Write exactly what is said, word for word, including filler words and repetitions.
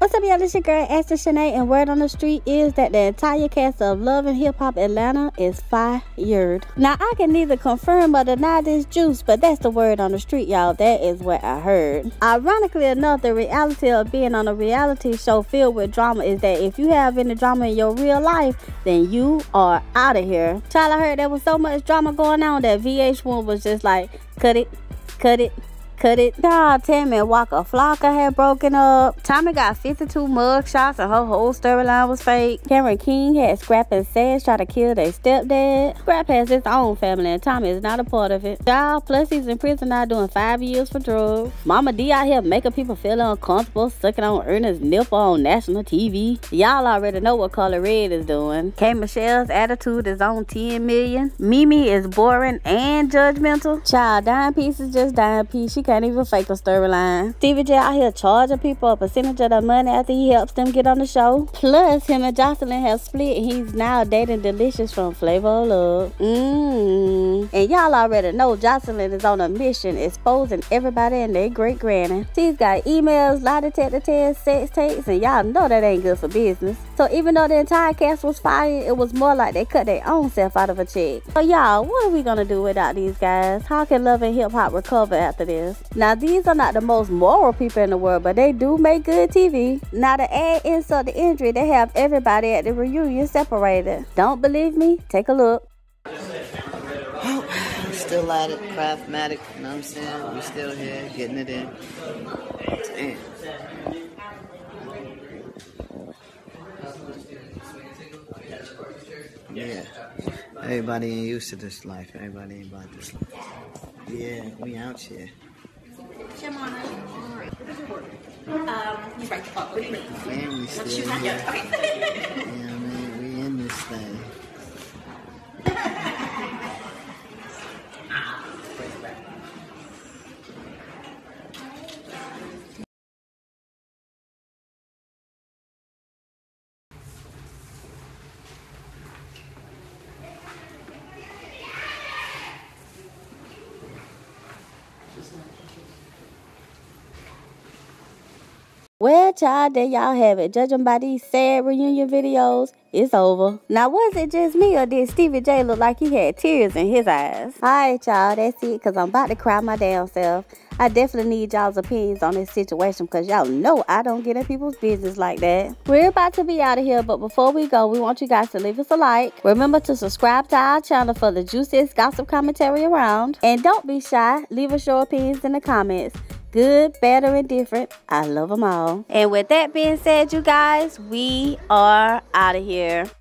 What's up, y'all? It's your girl, Aston Shanae, and word on the street is that the entire cast of Love and Hip Hop Atlanta is fired. Now, I can neither confirm or deny this juice, but that's the word on the street, y'all. That is what I heard. Ironically enough, the reality of being on a reality show filled with drama is that if you have any drama in your real life, then you are out of here. Child, I heard there was so much drama going on that V H one was just like, cut it, cut it. Cut it. God, Tammy Waka Flocka had broken up. Tommy got fifty-two mug shots and her whole storyline was fake. Cameron King had Scrap and Sash try to kill their stepdad. Scrap has his own family and Tommy is not a part of it. Y'all, plus he's in prison now doing five years for drugs. Mama D out here making people feel uncomfortable, sucking on Ernest's nipple on national T V. Y'all already know what Color Red is doing. K. Michelle's attitude is on ten million. Mimi is boring and judgmental. Child, dime piece is just dime piece. She can't even fake a storyline. Stevie J out here charging people a percentage of their money after he helps them get on the show. Plus, him and Jocelyn have split and he's now dating Delicious from Flavor of Love. Mmm. And y'all already know Jocelyn is on a mission exposing everybody and their great granny. She's got emails, lie detector tests, sex tapes, and y'all know that ain't good for business. So even though the entire cast was fired, it was more like they cut their own self out of a check. So y'all, what are we gonna do without these guys? How can Love and Hip Hop recover after this? Now, these are not the most moral people in the world, but they do make good T V. Now, to add insult to injury, they have everybody at the reunion separated. Don't believe me? Take a look. Oh, still at it, Craftmatic, you know what I'm saying? We still here, getting it in. Damn. Yeah. Everybody ain't used to this life. Everybody ain't about this life. Yeah, we out here. Shamana. Um, you write the fuck. What do you mean? And we still She's not here. yet. Okay. Yeah, man, we in this thing. Well, child, there y'all have it. Judging by these sad reunion videos, it's over. Now, was it just me or did Stevie J look like he had tears in his eyes? Alright, y'all, that's it, because I'm about to cry my damn self. I definitely need y'all's opinions on this situation because y'all know I don't get in people's business like that. We're about to be out of here, but before we go, we want you guys to leave us a like. Remember to subscribe to our channel for the juiciest gossip commentary around. And don't be shy. Leave us your opinions in the comments. Good, bad, or indifferent. I love them all. And with that being said, you guys, we are out of here.